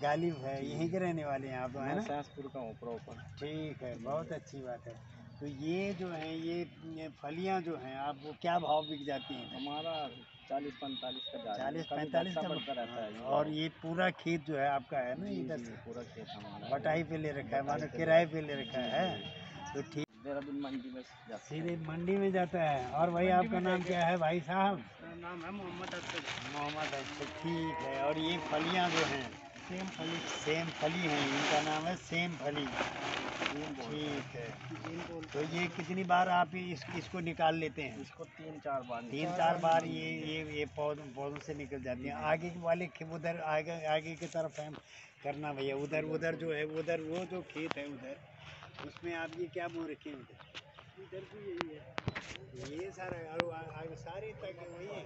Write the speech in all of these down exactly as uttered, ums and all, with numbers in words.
गालिब है, यहीं के रहने वाले हैं आप, है ना? सहसपुर का हूँ प्रॉपर। ठीक है, बहुत अच्छी बात है। तो ये जो है ये, ये फलियाँ जो हैं आपको क्या भाव बिक जाती हैं? हमारा चालीस पैंतालीस का जा चालीस पैंतालीस का बढ़ता रहता है। और ये पूरा खेत जो है आपका है ना, जी, इधर जी, से पूरा खेत हमारा बटाई पे ले रखा है, मानो पे किराए पे ले रखा है। तो ठीक, देहरादून मंडी में जाता है। सीधे मंडी में जाता है। और भाई आपका नाम क्या है भाई साहब? मेरा नाम है मोहम्मद अख्तर। मोहम्मद अख्तर, ठीक है। और ये फलियाँ जो हैं सेम फली सेम फली हैं, इनका नाम है सेम फली, ठीक है। तो ये कितनी बार आप इस, इसको निकाल लेते हैं? इसको तीन चार बार तीन चार बार ये ये ये पौधों पौधों से निकल जाती हैं। आगे वाले खे- उधर आगे आगे की तरफ हम करना भैया, उधर उधर जो है उधर वो जो खेत है उधर, उसमें आप ये क्या बो रखे हैं उधर? इधर भी यही है, ये सारा और आ- आगे सारी तक वही है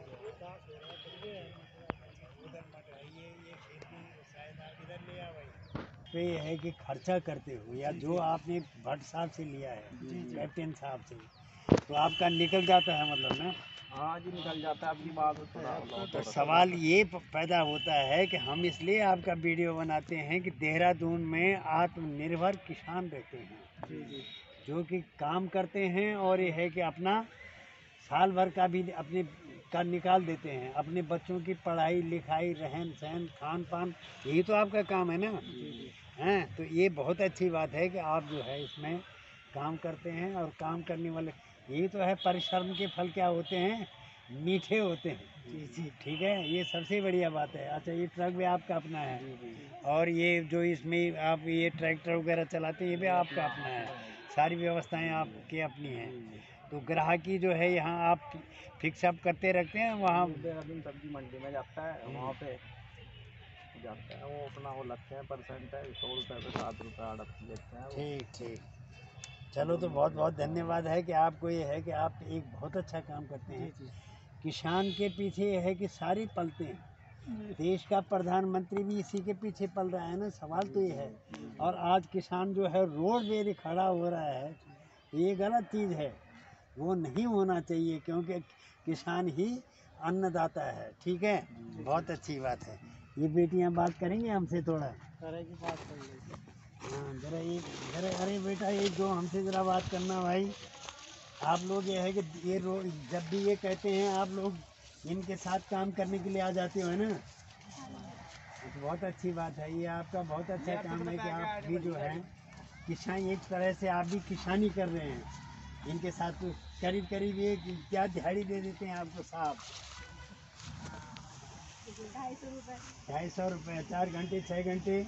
उधर मटर, ये ये खेत में शायद आप इधर ले आ भाई। तो ये है कि खर्चा करते हो या जो आपने भट्ट साहब से लिया है, कैप्टन साहब से, तो आपका निकल जाता है मतलब ना? हाँ जी, निकल जाता है। अपनी बात थोड़ा तो सवाल ये प- पैदा होता है कि हम इसलिए आपका वीडियो बनाते हैं कि देहरादून में आत्मनिर्भर किसान रहते हैं, जी जी, जो कि काम करते हैं और ये है कि अपना साल भर का भी अपने का निकाल देते हैं, अपने बच्चों की पढ़ाई लिखाई रहन सहन खान पान, यही तो आपका काम है ना? हैं, तो ये बहुत अच्छी बात है कि आप जो है इसमें काम करते हैं। और काम करने वाले, यही तो है, परिश्रम के फल क्या होते हैं? मीठे होते हैं। जी जी, ठीक है, ये सबसे बढ़िया बात है। अच्छा, ये ट्रक भी आपका अपना है, और ये जो इसमें आप ये ट्रैक्टर वगैरह चलाते हैं ये भी आपका अपना है, सारी व्यवस्थाएं आपकी अपनी हैं। तो ग्राहकी जो है यहाँ आप फिक्स अप करते रखते हैं वहाँ? देहरादून सब्जी मंडी में जाता है, वहाँ पे जाता है, वो अपना वो लगते हैं परसेंट है, सौ रुपये पे सात रुपये अड़ती लेते हैं। ठीक ठीक, चलो तो बहुत बहुत धन्यवाद है कि आपको ये है कि आप एक बहुत अच्छा काम करते हैं। किसान के पीछे ये है कि सारी पलते हैं, देश का प्रधानमंत्री भी इसी के पीछे पल रहा है ना, सवाल तो ये है। और आज किसान जो है रोड पे खड़ा हो रहा है, ये गलत चीज़ है, वो नहीं होना चाहिए, क्योंकि किसान ही अन्नदाता है। ठीक है, बहुत अच्छी बात है। ये बेटियां बात करेंगे हमसे थोड़ा? करेगी बात कर लेगी। हाँ, जरा ये जरा, अरे बेटा ये जो हमसे ज़रा बात करना भाई। आप लोग ये है कि ये रो जब भी ये कहते हैं आप लोग इनके साथ काम करने के लिए आ जाते हो, है ना? तो बहुत अच्छी बात है, ये आपका बहुत अच्छा काम है कि आप भी जो है किसान, एक तरह से आप भी किसानी कर रहे हैं इनके साथ। तो करीब करीब ये क्या दिहाड़ी दे देते हैं आपको साहब? ढाई सौ रुपये ढाई सौ रुपये चार घंटे छः घंटे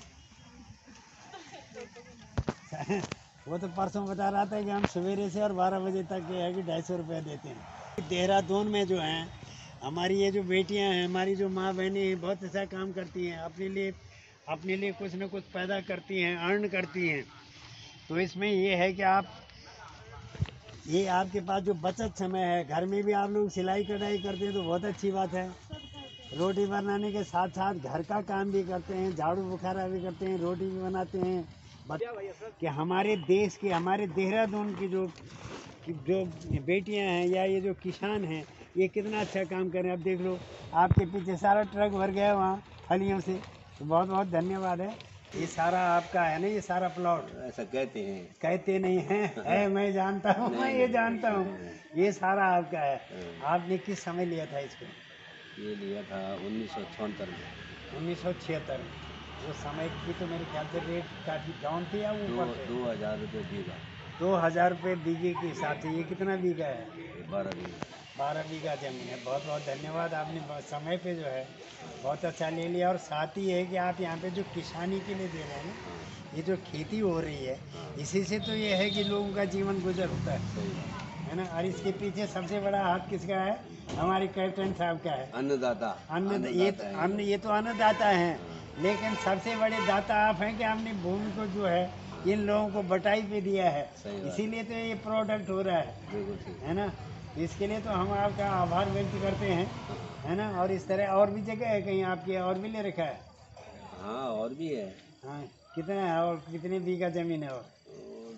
वो तो परसों बता रहा था कि हम सवेरे से और बारह बजे तक ये है कि ढाई सौ रुपये देते हैं। देहरादून में जो हैं हमारी ये जो बेटियां हैं, हमारी जो माँ बहनें हैं, बहुत अच्छा काम करती हैं, अपने लिए अपने लिए कुछ न कुछ पैदा करती हैं, अर्न करती हैं। तो इसमें ये है कि आप, ये आपके पास जो बचत समय है, घर में भी आप लोग सिलाई कढ़ाई करते हैं तो बहुत अच्छी बात है। रोटी बनाने के साथ साथ घर का काम भी करते हैं, झाड़ू बुखारा भी करते हैं, रोटी भी बनाते हैं। कि हमारे देश के, हमारे देहरादून की जो जो बेटियां हैं या ये जो किसान हैं, ये कितना अच्छा काम कर रहे हैं। अब देख लो आपके पीछे सारा ट्रक भर गया है वहाँ फलियों से, तो बहुत बहुत धन्यवाद है। ये सारा आपका है ना, ये सारा प्लॉट? ऐसा कहते हैं। कहते नहीं हैं, है, मैं जानता हूँ, मैं ये जानता हूँ, ये सारा आपका है। आपने किस समय लिया था इसको? ये लिया था उन्नीस सौ छिहत्तर में। उन्नीस सौ छिहत्तर में। उस समय की तो मेरे ख्याल से रेट काफ़ी डाउन थी या दो ऊपर थे? दो हज़ार रुपये बीघा। दो हज़ार रुपये बीघे के हिसाब से ये कितना बीघा है? बारह बीघा। बारह बीघा ज़मीन है। बहुत बहुत धन्यवाद, आपने समय पे जो है बहुत अच्छा ले लिया। और साथ ही है कि आप यहाँ पे जो किसानी के लिए दे रहे हैं ना, ये जो खेती हो रही है, इसी से तो ये है कि लोगों का जीवन गुजर होता है, है ना? और इसके पीछे सबसे बड़ा हाथ किसका है? हमारे कैप्टन साहब का है। अन्नदाता। अन्न, ये तो अन्न, ये तो अन्नदाता हैं, लेकिन सबसे बड़े दाता आप हैं कि आपने भूमि को जो है इन लोगों को बटाई पे दिया है, इसीलिए तो ये प्रोडक्ट हो रहा है, है ना? इसके लिए तो हम आपका आभार व्यक्त करते हैं, है ना? और इस तरह और भी जगह है कहीं आपकी, और भी ले रखा है? हाँ, और भी है। हाँ, कितना है और कितने बीघा जमीन है? और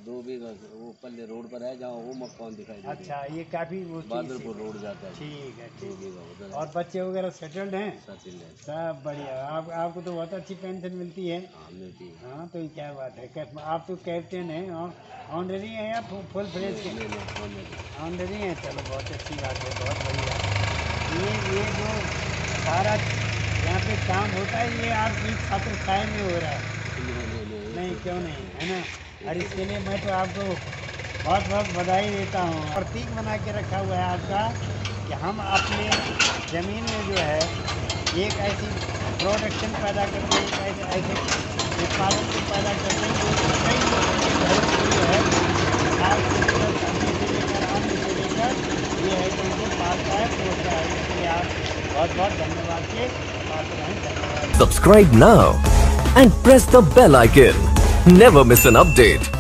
दो बीघा वो पल्ले रोड पर है जहाँ वो मकान दिखाई दे रहा है। अच्छा, ये काफ़ी वो चीज़ बादलपुर रोड जाता है। ठीक है, दो ठीक। बीघा उधर और बच्चे वगैरह सेटल्ड हैं? सचिल है। सब बढ़िया। आप आपको तो बहुत अच्छी पेंशन मिलती है। हाँ मिलती है। हाँ, तो ये क्या बात है। कैप- आप तो कैप्टन हैं और ऑनररी हैं या फुल फुल फ्लेज के? नहीं, नहीं, फोन में। ऑनररी हैं, चलो बहुत अच्छी बात है, बहुत बढ़िया। ये ये जो सारा यहाँ पे काम होता है ये आपकी छात्र छाया में हो रहा है? नहीं, नहीं, नहीं, नहीं, क्यों नहीं, है ना। और इसके लिए मैं तो आपको बहुत बहुत बधाई देता हूँ। प्रतीक बना के रखा हुआ है आपका कि हम अपने ज़मीन में जो है एक ऐसी प्रोडक्शन पैदा करते हैं, एक ऐसे ऐसे उत्पादन को पैदा करते हैं जो कई लोगों के घर में जो है खाद से लेकर सब्जी से लेकर अन्न से लेकर ये है कि उनको पालता है, पोसता है। इसलिए आप बहुत बहुत धन्यवाद के पात्र हैं। धन्यवाद। Subscribe now and press the bell icon. Never miss an update.